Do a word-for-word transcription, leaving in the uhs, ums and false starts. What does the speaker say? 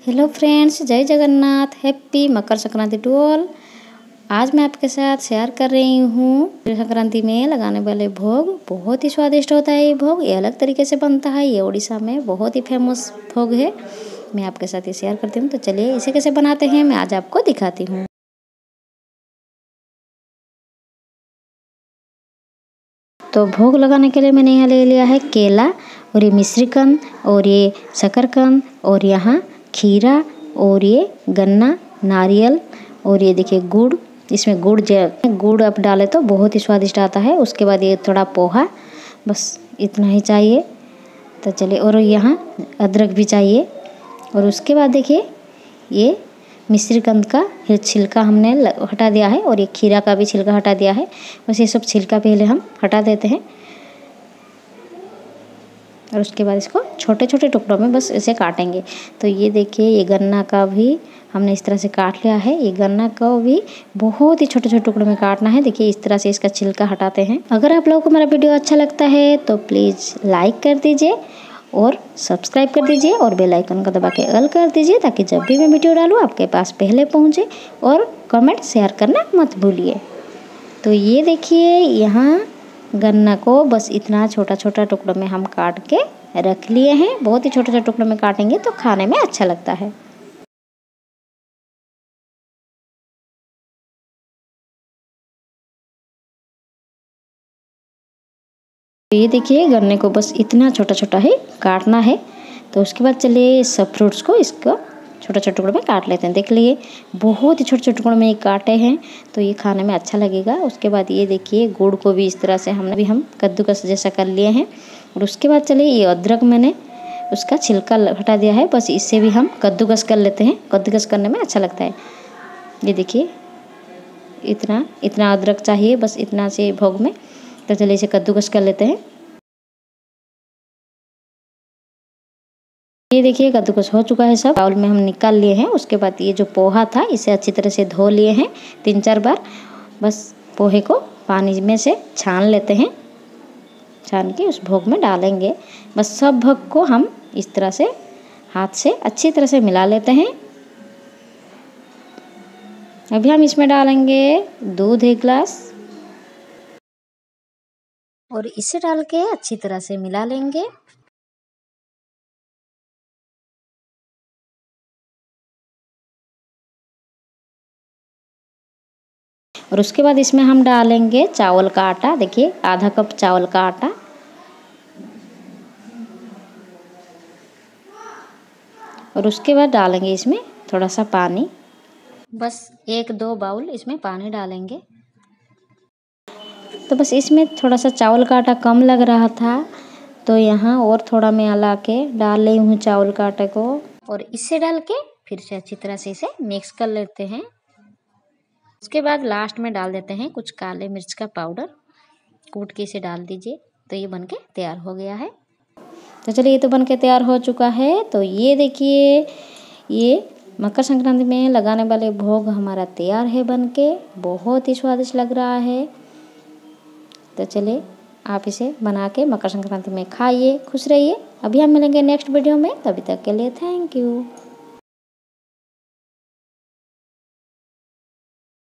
Hello friends, जय Jagannath. Happy Makar Sankranti to all. आज मैं आपके साथ शेयर कर रही हूँ मकर संक्रांति में लगाने वाले भोग। बहुत ही स्वादिष्ट होता है ये भोग। ये अलग तरीके से बनता है। ये उड़ीसा में बहुत ही फेमस भोग है। मैं आपके साथ ये शेयर करती हूँ। तो चलिए इसे कैसे बनाते हैं मैं आज आपको दिखाती हूँ। तो भोग लगाने के लिए मैंने यहाँ ले लिया है केला, और ये मिश्रीकंद, और ये शकरकंद, और यहाँ खीरा, और ये गन्ना, नारियल, और ये देखिए गुड़। इसमें गुड़ गुड़ आप डालें तो बहुत ही स्वादिष्ट आता है। उसके बाद ये थोड़ा पोहा, बस इतना ही चाहिए। तो चलिए, और यहाँ अदरक भी चाहिए। और उसके बाद देखिए ये मिश्रीकंद का छिलका हमने हटा दिया है, और ये खीरा का भी छिलका हटा दिया है। बस ये सब छिलका पहले हम हटा देते हैं, और उसके बाद इसको छोटे छोटे टुकड़ों में बस इसे काटेंगे। तो ये देखिए ये गन्ना का भी हमने इस तरह से काट लिया है। ये गन्ना को भी बहुत ही छोटे छोटे टुकड़ों में काटना है। देखिए इस तरह से इसका छिलका हटाते हैं। अगर आप लोगों को मेरा वीडियो अच्छा लगता है तो प्लीज़ लाइक कर दीजिए और सब्सक्राइब कर दीजिए, और बेल आइकन को दबा के ऑल कर दीजिए, ताकि जब भी मैं वीडियो डालूँ आपके पास पहले पहुँचे। और कमेंट शेयर करना मत भूलिए। तो ये देखिए यहाँ गन्ना को बस इतना छोटा छोटा टुकड़ों में हम काट के रख लिए हैं। बहुत ही छोटे छोटे टुकड़ों में काटेंगे तो खाने में अच्छा लगता है। ये देखिए गन्ने को बस इतना छोटा छोटा ही काटना है। तो उसके बाद चलिए सब फ्रूट्स को इसको छोटे छोटे टुकड़ों में काट लेते हैं। देख लिए बहुत ही छोटे छोटे टुकड़ों में ये काटे हैं, तो ये खाने में अच्छा लगेगा। उसके बाद ये देखिए गुड़ को भी इस तरह से हमने भी हम कद्दूकस जैसा कर लिए हैं। और उसके बाद चलिए ये अदरक मैंने उसका छिलका हटा दिया है। बस इससे भी हम कद्दूकस कर लेते हैं। कद्दूकस करने में अच्छा लगता है। ये देखिए इतना इतना अदरक चाहिए, बस इतना से भोग में। तो चलिए इसे कद्दूकस कर लेते हैं। ये देखिए कद्दूकस हो चुका है। सब बाउल में हम निकाल लिए हैं। उसके बाद ये जो पोहा था इसे अच्छी तरह से धो लिए हैं तीन चार बार। बस पोहे को पानी में से छान लेते हैं। छान के उस भोग में डालेंगे। बस सब भोग को हम इस तरह से हाथ से अच्छी तरह से मिला लेते हैं। अभी हम इसमें डालेंगे दूध एक गिलास, और इसे डाल के अच्छी तरह से मिला लेंगे। और उसके बाद इसमें हम डालेंगे चावल का आटा। देखिए आधा कप चावल का आटा, और उसके बाद डालेंगे इसमें थोड़ा सा पानी। बस एक दो बाउल इसमें पानी डालेंगे। तो बस इसमें थोड़ा सा चावल का आटा कम लग रहा था, तो यहाँ और थोड़ा मैं मिला के डाल रही हूँ चावल का आटे को। और इसे डाल के फिर से अच्छी तरह से इसे मिक्स कर लेते हैं। उसके बाद लास्ट में डाल देते हैं कुछ काले मिर्च का पाउडर, कूट के इसे डाल दीजिए। तो ये बनके तैयार हो गया है। तो चलिए ये तो बनके तैयार हो चुका है। तो ये देखिए ये मकर संक्रांति में लगाने वाले भोग हमारा तैयार है बनके। बहुत ही स्वादिष्ट लग रहा है। तो चलिए आप इसे बना के मकर संक्रांति में खाइए, खुश रहिए। अभी हम मिलेंगे नेक्स्ट वीडियो में। तभी तक के लिए थैंक यू।